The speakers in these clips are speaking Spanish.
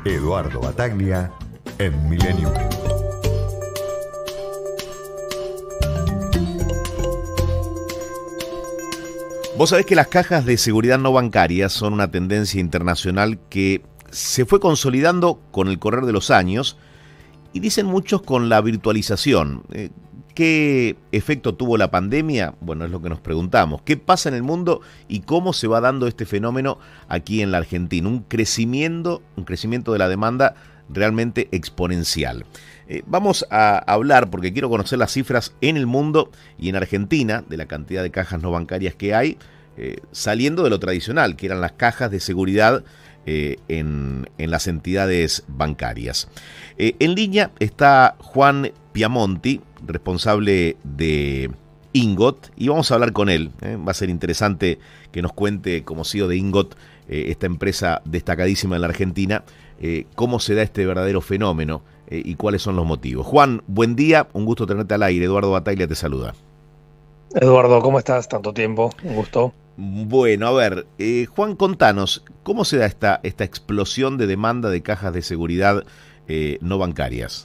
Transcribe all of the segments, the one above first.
Eduardo Battaglia en Milenio. Vos sabés que las cajas de seguridad no bancarias son una tendencia internacional que se fue consolidando con el correr de los años y dicen muchos con la virtualización. ¿Qué efecto tuvo la pandemia? Bueno, es lo que nos preguntamos. ¿Qué pasa en el mundo y cómo se va dando este fenómeno aquí en la Argentina? Un crecimiento de la demanda realmente exponencial. Vamos a hablar, porque quiero conocer las cifras en el mundo y en Argentina, de la cantidad de cajas no bancarias que hay, saliendo de lo tradicional, que eran las cajas de seguridad en las entidades bancarias. En línea está Juan Piamonti, responsable de Ingot, y vamos a hablar con él. Va a ser interesante que nos cuente, como CEO de Ingot, esta empresa destacadísima en la Argentina, cómo se da este verdadero fenómeno y cuáles son los motivos. Juan, buen día, un gusto tenerte al aire. Eduardo Battaglia te saluda. Eduardo, ¿cómo estás? Tanto tiempo, un gusto. Bueno, a ver, Juan, contanos, ¿cómo se da esta explosión de demanda de cajas de seguridad no bancarias?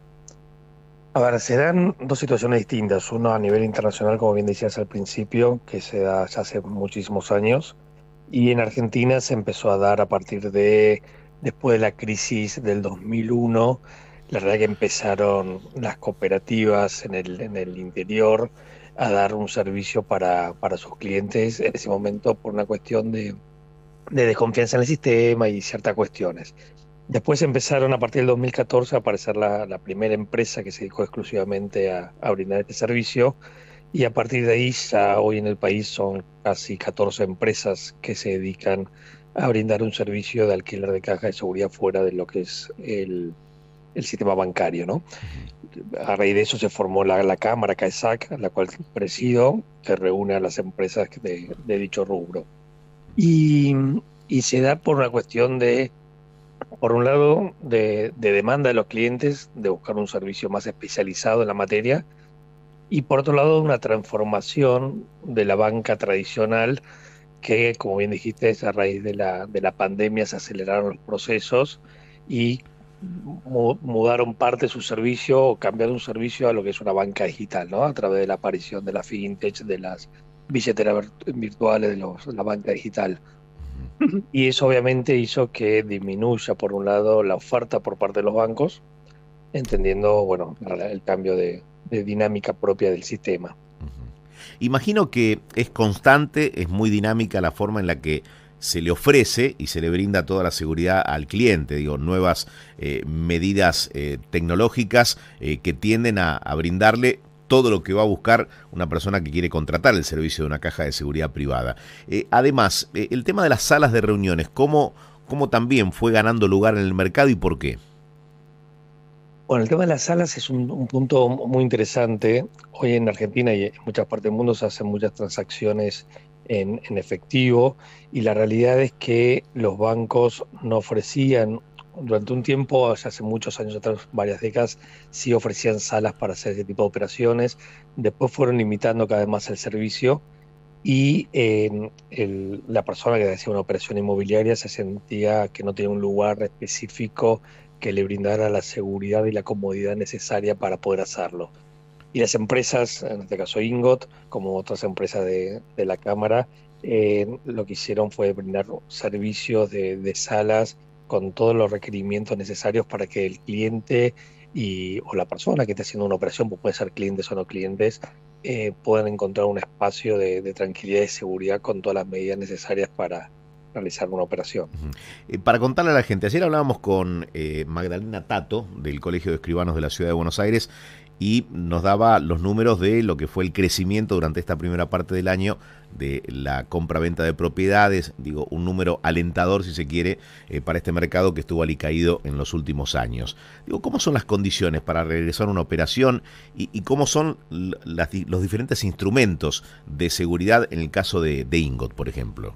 A ver, se dan dos situaciones distintas. Uno a nivel internacional, como bien decías al principio, que se da ya hace muchísimos años. Y en Argentina se empezó a dar a partir de, después de la crisis del 2001, la verdad que empezaron las cooperativas en el interior a dar un servicio para sus clientes en ese momento por una cuestión de desconfianza en el sistema y ciertas cuestiones. Después empezaron a partir del 2014 a aparecer la primera empresa que se dedicó exclusivamente a brindar este servicio, y a partir de ahí ya hoy en el país son casi 14 empresas que se dedican a brindar un servicio de alquiler de caja de seguridad fuera de lo que es el sistema bancario, ¿no? A raíz de eso se formó la Cámara CAESAC, la cual presido, que reúne a las empresas de dicho rubro. Y se da por una cuestión por un lado, de demanda de los clientes, de buscar un servicio más especializado en la materia, y por otro lado, una transformación de la banca tradicional que, como bien dijiste, a raíz de la pandemia se aceleraron los procesos y mudaron parte de su servicio o cambiaron un servicio a lo que es una banca digital, ¿no? A través de la aparición de la fintech, de las billeteras virtuales, de la banca digital. Y eso obviamente hizo que disminuya, por un lado, la oferta por parte de los bancos, entendiendo, bueno, el cambio de dinámica propia del sistema. Imagino que es constante, es muy dinámica la forma en la que se le ofrece y se le brinda toda la seguridad al cliente, digo, nuevas medidas tecnológicas que tienden a brindarle todo lo que va a buscar una persona que quiere contratar el servicio de una caja de seguridad privada. Además, el tema de las salas de reuniones, ¿cómo también fue ganando lugar en el mercado y por qué? Bueno, el tema de las salas es un punto muy interesante. Hoy en Argentina y en muchas partes del mundo se hacen muchas transacciones en efectivo, y la realidad es que los bancos no ofrecían, durante un tiempo, ya hace muchos años atrás, varias décadas, sí ofrecían salas para hacer ese tipo de operaciones. Después fueron limitando cada vez más el servicio, y la persona que hacía una operación inmobiliaria se sentía que no tenía un lugar específico que le brindara la seguridad y la comodidad necesaria para poder hacerlo. Y las empresas, en este caso Ingot, como otras empresas de la Cámara, lo que hicieron fue brindar servicios de salas con todos los requerimientos necesarios para que el cliente o la persona que esté haciendo una operación, pues puede ser clientes o no clientes, puedan encontrar un espacio de tranquilidad y seguridad con todas las medidas necesarias para realizar una operación. Para contarle a la gente, ayer hablábamos con Magdalena Tato, del Colegio de Escribanos de la Ciudad de Buenos Aires, y nos daba los números de lo que fue el crecimiento durante esta primera parte del año de la compra-venta de propiedades, digo, un número alentador, si se quiere, para este mercado que estuvo alicaído en los últimos años. Digo, ¿cómo son las condiciones para regresar a una operación y cómo son los diferentes instrumentos de seguridad en el caso de Ingot, por ejemplo?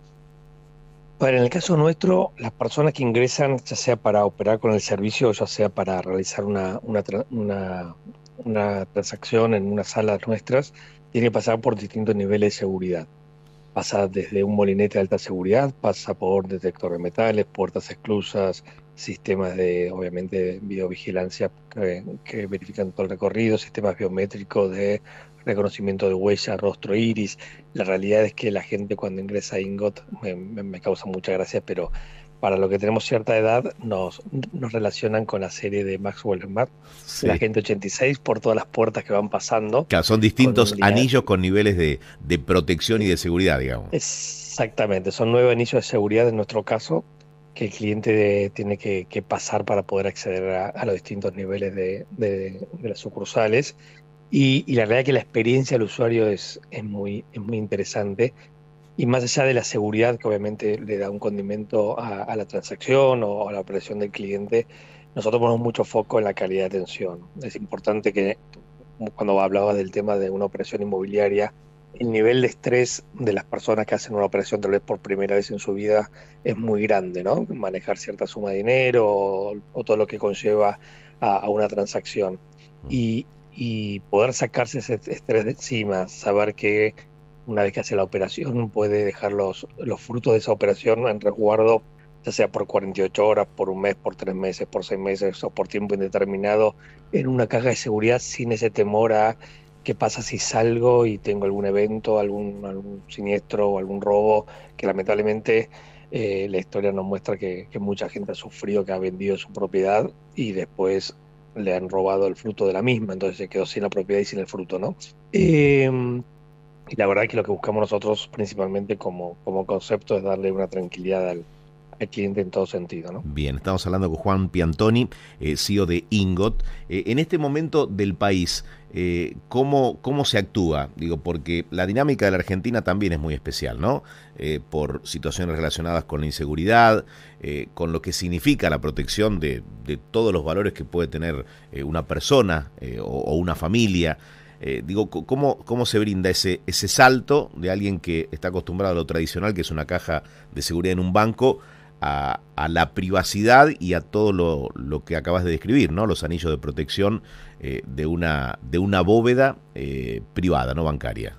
Bueno, en el caso nuestro, las personas que ingresan, ya sea para operar con el servicio o ya sea para realizar una transacción en una sala nuestras, tienen que pasar por distintos niveles de seguridad. Pasa desde un molinete de alta seguridad, pasa por detector de metales, puertas esclusas, sistemas de, obviamente, videovigilancia que verifican todo el recorrido, sistemas biométricos de reconocimiento de huella, rostro, iris. La realidad es que la gente cuando ingresa a Ingot me causa mucha gracia, pero para lo que tenemos cierta edad nos relacionan con la serie de Maxwell Smart, la Sí. gente 86, por todas las puertas que van pasando Claro, son con distintos un lineal. anillos con niveles de protección y de seguridad, digamos. Exactamente, son 9 anillos de seguridad en nuestro caso que el cliente tiene que pasar para poder acceder a los distintos niveles de las sucursales. Y la realidad es que la experiencia del usuario es muy interesante. Y más allá de la seguridad, que obviamente le da un condimento a la transacción o a la operación del cliente, nosotros ponemos mucho foco en la calidad de atención. Es importante que cuando hablabas del tema de una operación inmobiliaria, el nivel de estrés de las personas que hacen una operación tal vez por primera vez en su vida es muy grande, ¿no? Manejar cierta suma de dinero o todo lo que conlleva a una transacción. Y poder sacarse ese estrés de encima, saber que una vez que hace la operación puede dejar los frutos de esa operación en resguardo, ya sea por 48 horas, por un mes, por 3 meses, por 6 meses o por tiempo indeterminado, en una caja de seguridad sin ese temor a qué pasa si salgo y tengo algún evento, algún siniestro o algún robo, que lamentablemente la historia nos muestra que mucha gente ha sufrido, que ha vendido su propiedad y después le han robado el fruto de la misma, entonces se quedó sin la propiedad y sin el fruto, ¿no? Y la verdad que lo que buscamos nosotros principalmente como concepto es darle una tranquilidad al cliente en todo sentido, ¿no? Bien, estamos hablando con Juan Piantoni, CEO de Ingot. En este momento del país, ¿cómo se actúa? Digo, porque la dinámica de la Argentina también es muy especial, ¿no? Por situaciones relacionadas con la inseguridad, con lo que significa la protección de todos los valores que puede tener una persona o una familia. Digo, ¿cómo se brinda ese salto de alguien que está acostumbrado a lo tradicional, que es una caja de seguridad en un banco, a la privacidad y a todo lo que acabas de describir, ¿no? Los anillos de protección de una bóveda privada, no bancaria?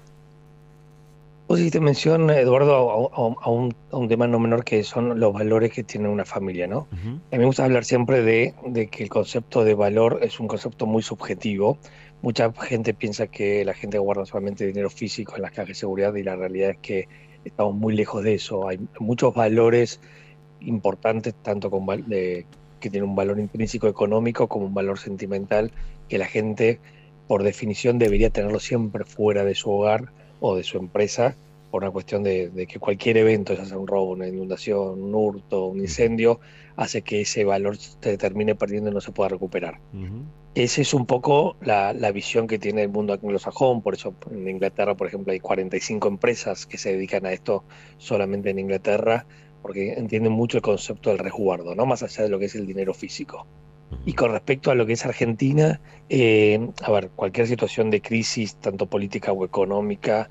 Vos hiciste mención, Eduardo, a un tema no menor que son los valores que tiene una familia, ¿no? Ujú. A mí me gusta hablar siempre de que el concepto de valor es un concepto muy subjetivo. Mucha gente piensa que la gente guarda solamente dinero físico en las cajas de seguridad y la realidad es que estamos muy lejos de eso. Hay muchos valores importantes, tanto que tienen un valor intrínseco económico como un valor sentimental, que la gente, por definición, debería tenerlo siempre fuera de su hogar o de su empresa, por una cuestión de que cualquier evento, ya sea un robo, una inundación, un hurto, un Ujú. incendio, hace que ese valor se termine perdiendo y no se pueda recuperar. Ujú. Esa es un poco la visión que tiene el mundo anglosajón, por eso en Inglaterra, por ejemplo, hay 45 empresas que se dedican a esto solamente en Inglaterra, porque entienden mucho el concepto del resguardo, ¿no? Más allá de lo que es el dinero físico. Y Ujú. con respecto a lo que es Argentina, a ver, cualquier situación de crisis, tanto política o económica,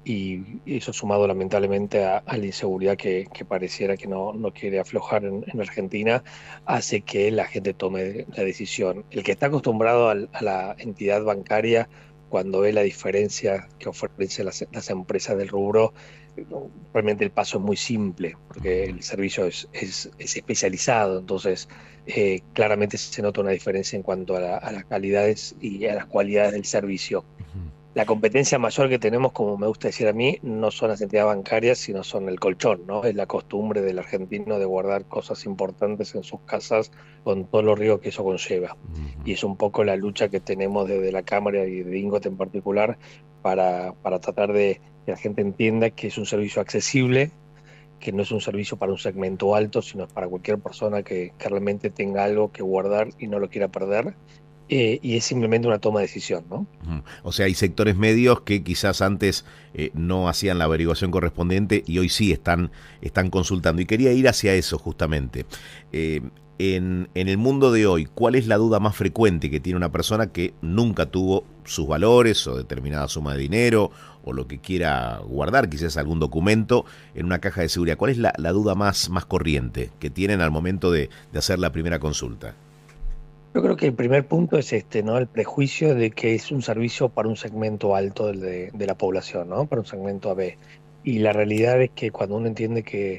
y eso sumado lamentablemente a la inseguridad que pareciera que no quiere aflojar en Argentina, hace que la gente tome la decisión. El que está acostumbrado a la entidad bancaria, cuando ve la diferencia que ofrecen las empresas del rubro, realmente el paso es muy simple, porque el servicio es especializado, entonces claramente se nota una diferencia en cuanto a las calidades y a las cualidades del servicio. Ujú. La competencia mayor que tenemos, como me gusta decir a mí, no son las entidades bancarias, sino son el colchón, ¿no? Es la costumbre del argentino de guardar cosas importantes en sus casas con todos los riesgos que eso conlleva. Ujú. Y es un poco la lucha que tenemos desde la Cámara y de Ingot en particular para tratar de que la gente entienda que es un servicio accesible, que no es un servicio para un segmento alto, sino para cualquier persona que realmente tenga algo que guardar y no lo quiera perder. Y es simplemente una toma de decisión, ¿no? Ujú. O sea, hay sectores medios que quizás antes no hacían la averiguación correspondiente y hoy sí están consultando. Y quería ir hacia eso justamente. Eh, en el mundo de hoy, ¿cuál es la duda más frecuente que tiene una persona que nunca tuvo sus valores o determinada suma de dinero o lo que quiera guardar, quizás algún documento en una caja de seguridad? ¿Cuál es la duda más corriente que tienen al momento de hacer la primera consulta? Yo creo que el primer punto es este, ¿no? El prejuicio de que es un servicio para un segmento alto de la población, ¿no? Para un segmento AB. Y la realidad es que cuando uno entiende que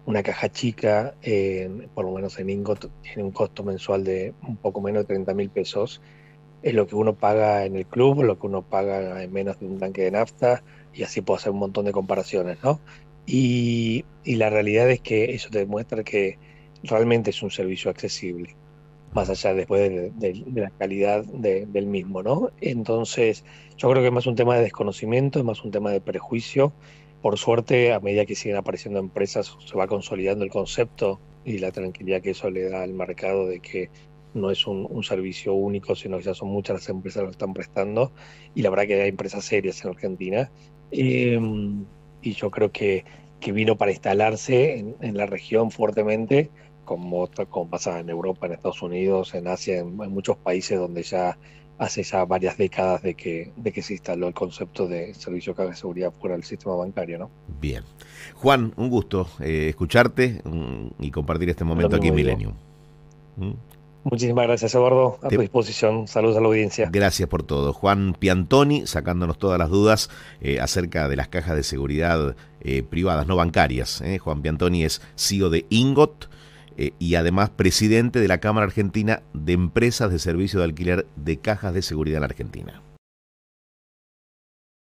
una caja chica, por lo menos en Ingot, tiene un costo mensual de un poco menos de 30.000 pesos. Es lo que uno paga en el club, lo que uno paga en menos de un tanque de nafta, y así puedo hacer un montón de comparaciones, ¿no? Y la realidad es que eso te demuestra que realmente es un servicio accesible, más allá después de la calidad del mismo, ¿no? Entonces, yo creo que es más un tema de desconocimiento, es más un tema de prejuicio. Por suerte, a medida que siguen apareciendo empresas, se va consolidando el concepto y la tranquilidad que eso le da al mercado de que no es un servicio único, sino que ya son muchas las empresas que lo están prestando. Y la verdad que hay empresas serias en Argentina. Eh, y yo creo que vino para instalarse en la región fuertemente como pasa en Europa, en Estados Unidos, en Asia, en muchos países donde ya hace ya varias décadas de que se instaló el concepto de servicio de carga de seguridad fuera del sistema bancario, ¿no? Bien. Juan, un gusto escucharte y compartir este Lo momento aquí mismo en digo. Millennium. ¿Mm? Muchísimas gracias, Eduardo. A tu Te- disposición. Saludos a la audiencia. Gracias por todo. Juan Piantoni, sacándonos todas las dudas acerca de las cajas de seguridad privadas, no bancarias. Juan Piantoni es CEO de Ingot y además presidente de la Cámara Argentina de Empresas de Servicio de Alquiler de Cajas de Seguridad en la Argentina.